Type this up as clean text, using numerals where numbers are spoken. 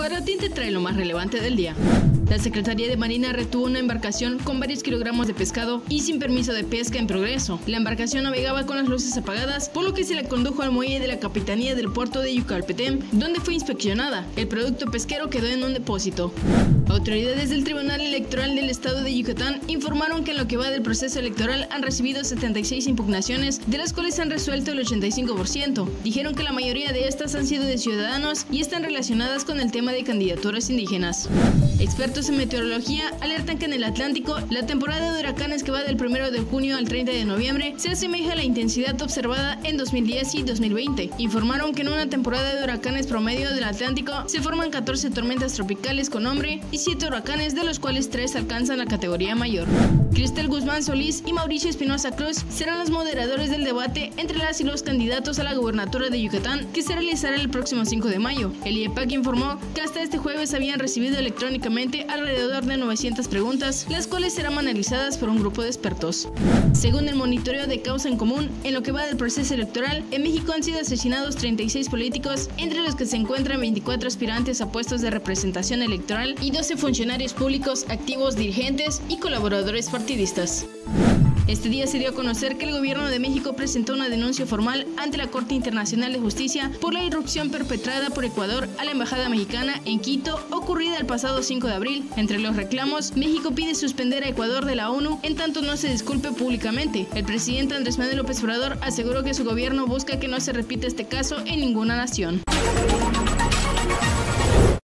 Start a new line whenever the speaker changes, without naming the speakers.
Para ti te trae lo más relevante del día. La Secretaría de Marina retuvo una embarcación con varios kilogramos de pescado y sin permiso de pesca en progreso. La embarcación navegaba con las luces apagadas, por lo que se la condujo al muelle de la Capitanía del Puerto de Yucalpetén, donde fue inspeccionada. El producto pesquero quedó en un depósito. Autoridades del Tribunal Electoral del Estado de Yucatán informaron que en lo que va del proceso electoral han recibido 76 impugnaciones, de las cuales han resuelto el 85%. Dijeron que la mayoría de estas han sido de ciudadanos y están relacionadas con el tema de candidaturas indígenas. Expertos en meteorología alertan que en el Atlántico la temporada de huracanes que va del 1 de junio al 30 de noviembre se asemeja a la intensidad observada en 2010 y 2020. Informaron que en una temporada de huracanes promedio del Atlántico se forman 14 tormentas tropicales con nombre y 7 huracanes, de los cuales 3 alcanzan la categoría mayor. Cristel Guzmán Solís y Mauricio Espinosa Cruz serán los moderadores del debate entre las y los candidatos a la gubernatura de Yucatán, que se realizará el próximo 5 de mayo. El IEPAC informó que hasta este jueves habían recibido electrónicamente alrededor de 900 preguntas, las cuales serán analizadas por un grupo de expertos. Según el monitoreo de Causa en Común, en lo que va del proceso electoral, en México han sido asesinados 36 políticos, entre los que se encuentran 24 aspirantes a puestos de representación electoral y 12 funcionarios públicos activos, dirigentes y colaboradores partidistas. Este día se dio a conocer que el gobierno de México presentó una denuncia formal ante la Corte Internacional de Justicia por la irrupción perpetrada por Ecuador a la embajada mexicana en Quito, ocurrida el pasado 5 de abril. Entre los reclamos, México pide suspender a Ecuador de la ONU en tanto no se disculpe públicamente. El presidente Andrés Manuel López Obrador aseguró que su gobierno busca que no se repita este caso en ninguna nación.